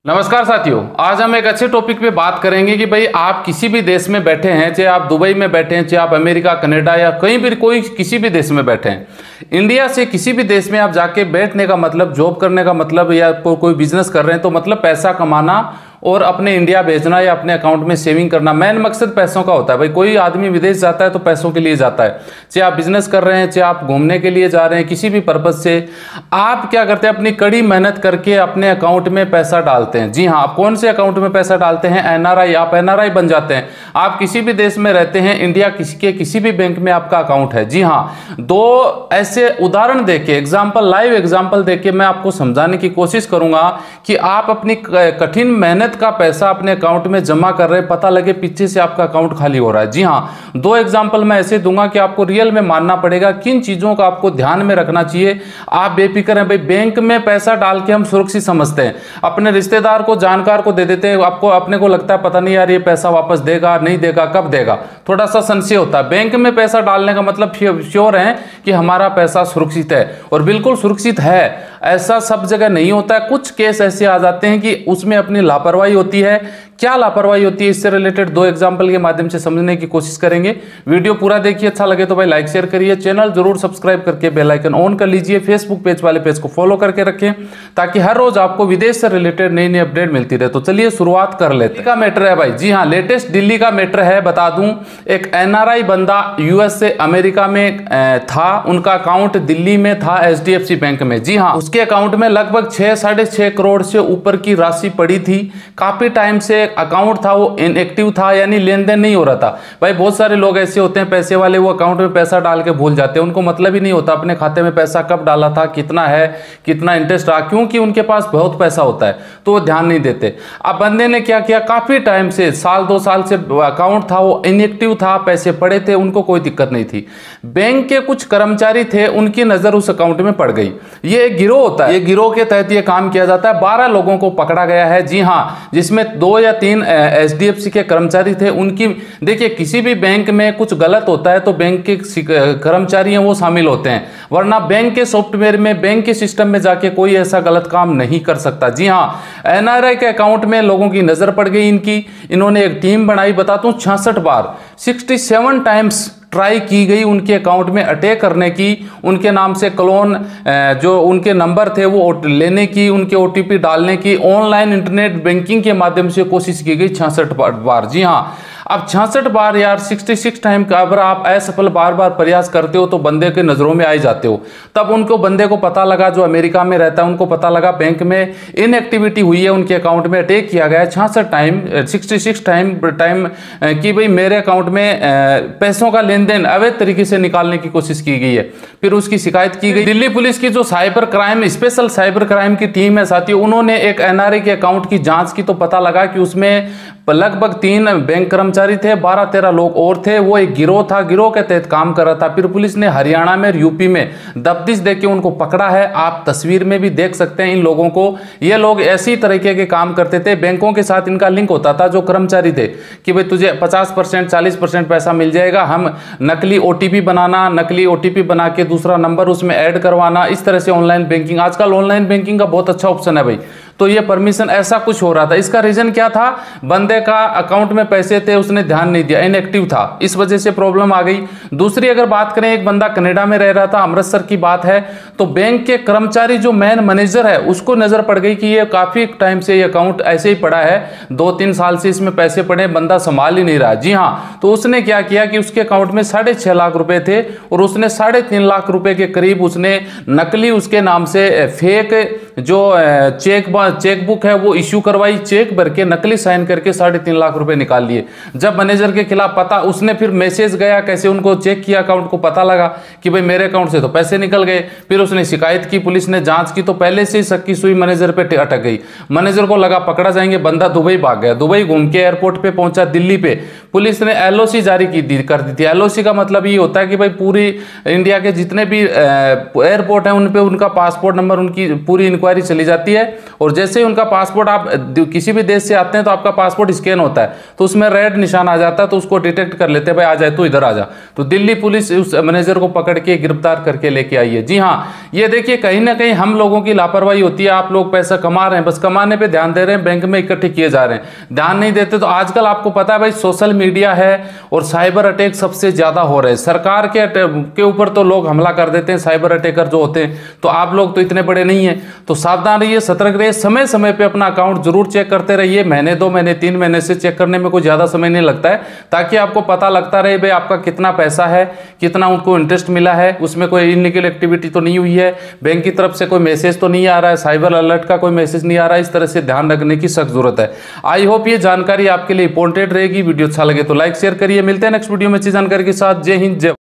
नमस्कार साथियों, आज हम एक अच्छे टॉपिक पे बात करेंगे कि भाई आप किसी भी देश में बैठे हैं, चाहे आप दुबई में बैठे हैं, चाहे आप अमेरिका, कनाडा या कहीं भी कोई किसी भी देश में बैठे हैं। इंडिया से किसी भी देश में आप जाके बैठने का मतलब, जॉब करने का मतलब या कोई बिजनेस कर रहे हैं तो मतलब पैसा कमाना और अपने इंडिया भेजना या अपने अकाउंट में सेविंग करना। मेन मकसद पैसों का होता है। भाई कोई आदमी विदेश जाता है तो पैसों के लिए जाता है, चाहे आप बिजनेस कर रहे हैं, चाहे आप घूमने के लिए जा रहे हैं, किसी भी पर्पज से आप क्या करते हैं, अपनी कड़ी मेहनत करके अपने अकाउंट में पैसा डालते हैं। जी हाँ, आप कौन से अकाउंट में पैसा डालते हैं? एनआरआई। आप एनआरआई बन जाते हैं। आप किसी भी देश में रहते हैं, इंडिया के किसी भी बैंक में आपका अकाउंट है। जी हाँ, दो ऐसे उदाहरण देके, एग्जाम्पल, लाइव एग्जाम्पल देके मैं आपको समझाने की कोशिश करूंगा कि आप अपनी कठिन मेहनत का पैसा अपने अकाउंट में जमा कर रहे हैं, पता लगे पीछे से आपका अकाउंट खाली हो रहा है। जी हाँ, दो एग्जांपल मैं ऐसे दूंगा कि आपको रियल में मानना पड़ेगा किन चीजों का आपको ध्यान में रखना चाहिए। आप बेफिक्र हैं। भाई बैंक में पैसा डाल के हम सुरक्षित समझते हैं, अपने रिश्तेदार को, जानकार को दे देते हैं। आपको अपने को लगता है पता नहीं यार ये पैसा वापस देगा नहीं देगा, कब देगा, थोड़ा सा संशय होता है। बैंक में पैसा डालने का मतलब श्योर है कि हमारा पैसा सुरक्षित है, और बिल्कुल सुरक्षित है। ऐसा सब जगह नहीं होता है। कुछ केस ऐसे आ जाते हैं कि उसमें अपनी लापरवाही होती है। क्या लापरवाही होती है, इससे रिलेटेड दो एग्जांपल के माध्यम से समझने की कोशिश करेंगे। वीडियो पूरा देखिए, अच्छा लगे तो भाई लाइक शेयर करिए, चैनल जरूर सब्सक्राइब करके बेल आइकन ऑन कर लीजिए, फेसबुक पेज वाले पेज को फॉलो करके रखें ताकि हर रोज आपको विदेश से रिलेटेड नई नई अपडेट मिलती रहे। तो चलिए शुरुआत कर लेते हैं। का मैटर है भाई, जी हाँ, लेटेस्ट दिल्ली का मैटर है। बता दूं, एक एनआरआई बंदा यूएस से अमेरिका में था, उनका अकाउंट दिल्ली में था एचडीएफसी बैंक में। जी हाँ, उसके अकाउंट में लगभग 6-6.5 करोड़ से ऊपर की राशि पड़ी थी। काफी टाइम से अकाउंट था वो इनएक्टिव था, यानी लेन देन नहीं हो रहा था। भाई बहुत सारे लोग ऐसे होते हैं पैसे वाले, वो अकाउंट में पैसा डाल के भूल जाते हैं। उनको मतलब ही नहीं होता अपने खाते में पैसा कब डाला था, कितना है, कितना इंटरेस्ट रहा, क्योंकि उनके पास बहुत पैसा होता है तो वो ध्यान नहीं देते। अब बंदे ने क्या किया, काफी टाइम से, 1-2 साल से अकाउंट था वो इनएक्टिव था, पैसे पड़े थे, उनको कोई दिक्कत नहीं थी। बैंक के कुछ कर्मचारी थे, उनकी नजर उस अकाउंट में पड़ गई। ये एक गिरोह होता है, ये गिरोह के तहत ये काम किया जाता है। 12 लोगों को पकड़ा गया है। जी हाँ, जिसमें 2 या 3 एचडीएफसी के कर्मचारी थे। उनकी, देखिए किसी भी बैंक में कुछ गलत होता है तो बैंक के कर्मचारी हैं वो शामिल होते हैं, वरना बैंक के सॉफ्टवेयर में, बैंक के सिस्टम में जाके कोई ऐसा गलत काम नहीं कर सकता। जी हाँ, एनआरआई के अकाउंट में लोगों की नजर पड़ गई इनकी। इन्होंने एक टीम बनाई, बताता हूं, 66 बार, 67 टाइम्स ट्राई की गई उनके अकाउंट में अटैक करने की, उनके नाम से क्लोन जो उनके नंबर थे वो लेने की, उनके ओटीपी डालने की, ऑनलाइन इंटरनेट बैंकिंग के माध्यम से कोशिश की गई 66 बार। जी हाँ, अब 66 बार यार, 66 टाइम का अगर आप असफल बार बार प्रयास करते हो तो बंदे के नजरों में आ ही जाते हो। तब उनको, बंदे को पता लगा, जो अमेरिका में रहता है, उनको पता लगा बैंक में इनएक्टिविटी हुई है, उनके अकाउंट में अटैक किया गया है 66 टाइम कि भाई मेरे अकाउंट में पैसों का लेन देन अवैध तरीके से निकालने की कोशिश की गई है। फिर उसकी शिकायत की गई। दिल्ली पुलिस की जो cyber crime, special cyber crime की टीम है साथियों, उन्होंने एक एनआरआई के अकाउंट की जांच की तो पता लगा कि उसमें लगभग 3 बैंक कर्मचारी थे, 12-13 लोग और थे। वो एक गिरोह था, गिरोह के तहत काम कर रहा था। फिर पुलिस ने हरियाणा में और यूपी में दबिश देके उनको पकड़ा है। आप तस्वीर में भी देख सकते हैं इन लोगों को। ये लोग ऐसी तरीके के काम करते थे, बैंकों के साथ इनका लिंक होता था। जो कर्मचारी थे कि भाई तुझे 50%, 40% पैसा मिल जाएगा, हम नकली ओटीपी बनाना, नकली ओटीपी बना के दूसरा नंबर उसमें ऐड करवाना, इस तरह से ऑनलाइन बैंकिंग, आजकल ऑनलाइन बैंकिंग का बहुत अच्छा ऑप्शन है भाई। तो ये परमिशन, ऐसा कुछ हो रहा था। इसका रीजन क्या था, बंदे का अकाउंट में पैसे थे, उसने ध्यान नहीं दिया, इनएक्टिव था, इस वजह से प्रॉब्लम आ गई। दूसरी अगर बात करें, एक बंदा कनाडा में रह रहा था, अमृतसर की बात है, तो बैंक के कर्मचारी जो मैन मैनेजर है उसको नजर पड़ गई कि ये काफी टाइम से ये अकाउंट ऐसे ही पड़ा है, 2-3 साल से इसमें पैसे पड़े, बंदा संभाल ही नहीं रहा। जी हाँ, तो उसने क्या किया कि उसके अकाउंट में 6.5 लाख रुपए थे और उसने 3.5 लाख रुपए के करीब उसने नकली, उसके नाम से फेक जो चेकबुक है वो इश्यू करवाई, चेक भर के नकली साइन करके 3.5 लाख रुपए निकाल लिए। जब मैनेजर के खिलाफ पता, उसने फिर मैसेज गया, कैसे उनको चेक किया अकाउंट को, पता लगा कि भाई मेरे अकाउंट से तो पैसे निकल गए। फिर उसने शिकायत की, पुलिस ने जांच की तो पहले से ही शक की सुई मैनेजर पे अटक गई। मैनेजर को लगा पकड़ा जाएंगे, बंदा दुबई भाग गया। दुबई घूम के एयरपोर्ट पे पहुंचा, दिल्ली पे पुलिस ने एलओसी जारी कर दी थी। एलओसी का मतलब ये होता है कि भाई पूरी इंडिया के जितने भी एयरपोर्ट हैं उन पे उनका पासपोर्ट नंबर, उनकी पूरी इंक्वायरी चली जाती है, और जैसे ही उनका पासपोर्ट, आप किसी भी देश से आते हैं तो आपका पासपोर्ट स्कैन होता है तो उसमें रेड निशान आ जाता है, तो उसको डिटेक्ट कर लेते हैं, भाई आ जाए तो इधर आ जा। तो दिल्ली पुलिस उस मैनेजर को पकड़ के गिरफ्तार करके लेके आई है। जी हाँ, ये देखिए कहीं ना कहीं हम लोगों की लापरवाही होती है। आप लोग पैसा कमा रहे हैं, बस कमाने पे ध्यान दे रहे हैं, बैंक में इकट्ठे किए जा रहे हैं, ध्यान नहीं देते। तो आजकल आपको पता है भाई सोशल मीडिया है और साइबर अटैक सबसे ज्यादा हो रहे हैं। सरकार के ऊपर तो लोग हमला कर देते हैं साइबर अटैकर जो होते हैं, तो आप लोग तो इतने बड़े नहीं है। तो सावधान रहिए, सतर्क रहिए, समय समय पे अपना अकाउंट जरूर चेक करते रहिए। महीने 2 महीने 3 महीने से चेक करने में कोई ज्यादा समय नहीं लगता है, ताकि आपको पता लगता रहे भाई आपका कितना पैसा है, कितना उनको इंटरेस्ट मिला है, उसमें कोई इनलीगल एक्टिविटी तो नहीं हुई है, बैंक की तरफ से कोई मैसेज तो नहीं आ रहा है, साइबर अलर्ट का कोई मैसेज नहीं आ रहा है। इस तरह से ध्यान रखने की सख्त जरूरत है। आई होप ये जानकारी आपके लिए इंपॉर्टेंट रहेगी। वीडियो अच्छा लगे तो लाइक शेयर करिए। मिलते हैं नेक्स्ट वीडियो में अच्छी जानकारी के साथ। जय हिंद, जय